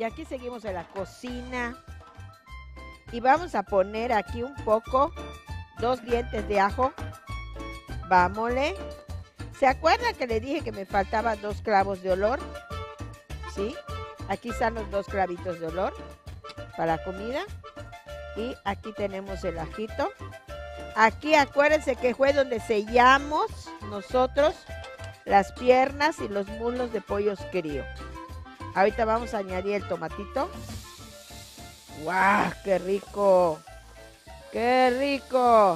Y aquí seguimos en la cocina. Y vamos a poner aquí un poco, 2 dientes de ajo. Vámonos. ¿Se acuerdan que le dije que me faltaban 2 clavos de olor? ¿Sí? Aquí están los 2 clavitos de olor para la comida. Y aquí tenemos el ajito. Aquí acuérdense que fue donde sellamos nosotros las piernas y los muslos de pollos crío. Ahorita vamos a añadir el tomatito. ¡Guau! ¡Qué rico! ¡Qué rico!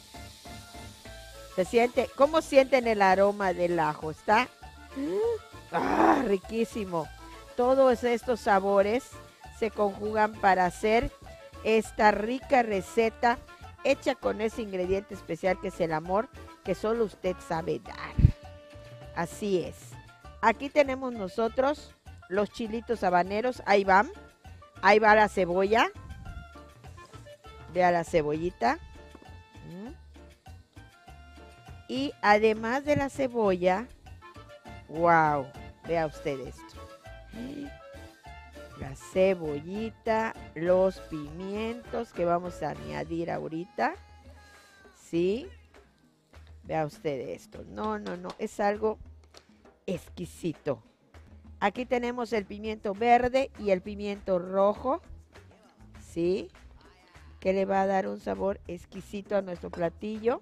¿Se siente? ¿Cómo sienten el aroma del ajo? ¿Está? ¡Ah! Riquísimo. Todos estos sabores se conjugan para hacer esta rica receta hecha con ese ingrediente especial que es el amor, que solo usted sabe dar. Así es. Aquí tenemos nosotros los chilitos habaneros. Ahí van. Ahí va la cebolla. Vea la cebollita. Y además de la cebolla, wow, vea usted esto. La cebollita, los pimientos que vamos a añadir ahorita. ¿Sí? Vea usted esto. No, no, no, es algo exquisito. Aquí tenemos el pimiento verde y el pimiento rojo. ¿Sí? Que le va a dar un sabor exquisito a nuestro platillo.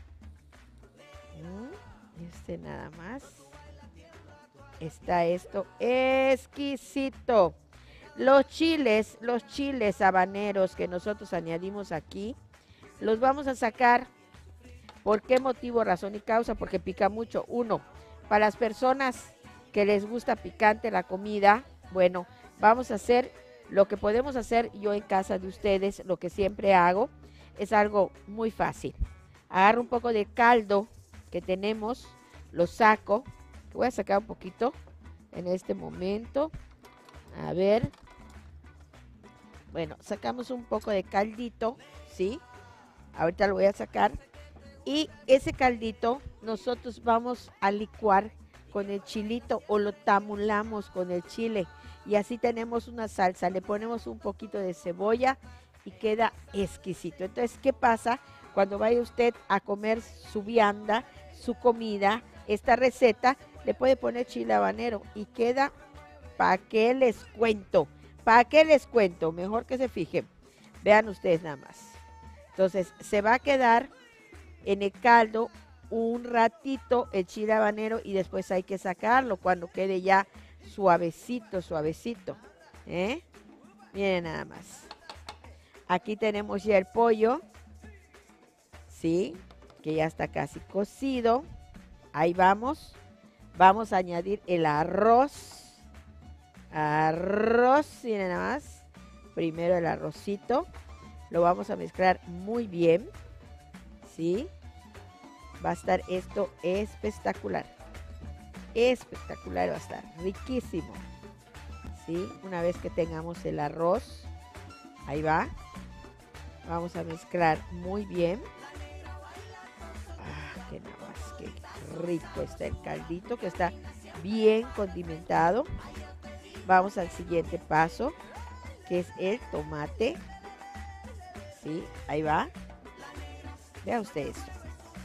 Este nada más. Está esto exquisito. Los chiles habaneros que nosotros añadimos aquí, los vamos a sacar. ¿Por qué motivo, razón y causa? Porque pica mucho. Uno, para las personas que les gusta picante la comida, bueno, vamos a hacer lo que podemos hacer yo en casa de ustedes, lo que siempre hago, es algo muy fácil. Agarro un poco de caldo que tenemos, lo saco, voy a sacar un poquito en este momento, a ver, bueno, sacamos un poco de caldito, ¿sí? Ahorita lo voy a sacar y ese caldito nosotros vamos a licuar con el chilito o lo tamulamos con el chile y así tenemos una salsa, le ponemos un poquito de cebolla y queda exquisito. Entonces, ¿qué pasa cuando vaya usted a comer su vianda, su comida, esta receta? Le puede poner chile habanero y queda, ¿para qué les cuento? ¿Para qué les cuento? Mejor que se fijen. Vean ustedes nada más. Entonces, se va a quedar en el caldo un ratito el chile habanero y después hay que sacarlo cuando quede ya suavecito, suavecito. Miren nada más. Aquí tenemos ya el pollo. Sí, que ya está casi cocido. Ahí vamos. Vamos a añadir el arroz. Arroz, miren nada más. Primero el arrocito. Lo vamos a mezclar muy bien. ¿Sí? Va a estar esto espectacular. Espectacular va a estar. Riquísimo. ¿Sí? Una vez que tengamos el arroz. Ahí va. Vamos a mezclar muy bien. Ah, que nada más. Qué rico está el caldito, que está bien condimentado. Vamos al siguiente paso, que es el tomate. ¿Sí? Ahí va. Vean ustedes esto.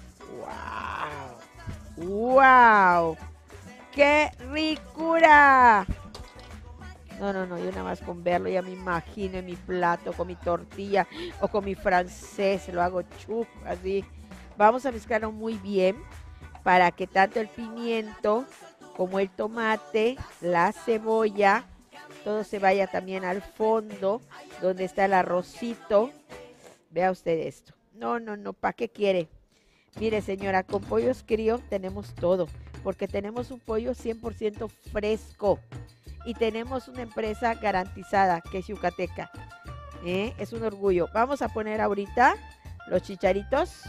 ¡Wow! ¡Wow! ¡Qué ricura! No, no, no, yo nada más con verlo ya me imagino en mi plato, con mi tortilla o con mi francés, lo hago chup, así. Vamos a mezclarlo muy bien para que tanto el pimiento como el tomate, la cebolla, todo se vaya también al fondo, donde está el arrocito. Vea usted esto. No, no, no, ¿para qué quiere? Mire, señora, con Pollos Crío tenemos todo, porque tenemos un pollo 100% fresco y tenemos una empresa garantizada que es yucateca. Es un orgullo. Vamos a poner ahorita los chicharitos.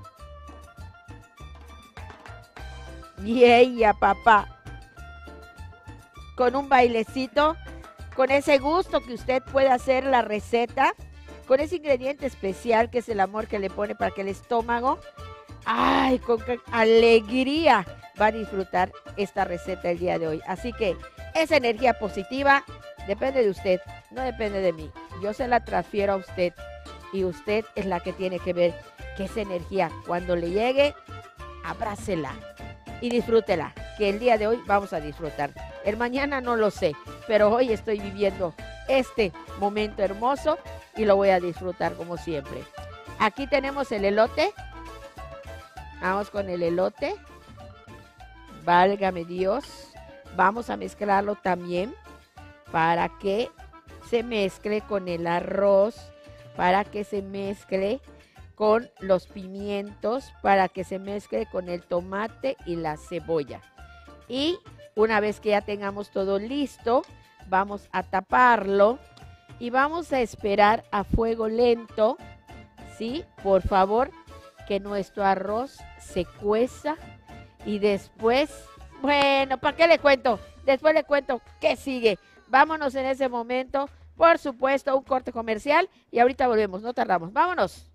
Y ella, papá, con un bailecito, con ese gusto que usted puede hacer la receta, con ese ingrediente especial que es el amor que le pone para que el estómago, ay, con qué alegría va a disfrutar esta receta el día de hoy. Así que esa energía positiva Depende de usted, no depende de mí. Yo se la transfiero a usted y usted es la que tiene que ver que esa energía, cuando le llegue, abrácela y disfrútela, que el día de hoy vamos a disfrutar. El mañana no lo sé, pero hoy estoy viviendo este momento hermoso y lo voy a disfrutar como siempre. Aquí tenemos el elote. Vamos con el elote. Válgame Dios. Vamos a mezclarlo también para que se mezcle con el arroz, para que se mezcle con los pimientos, para que se mezcle con el tomate y la cebolla. Y una vez que ya tengamos todo listo, vamos a taparlo y vamos a esperar a fuego lento, ¿sí? Por favor, que nuestro arroz se cueza y después, bueno, ¿para qué le cuento? Después le cuento qué sigue. Vámonos en ese momento, por supuesto, un corte comercial y ahorita volvemos, no tardamos. Vámonos.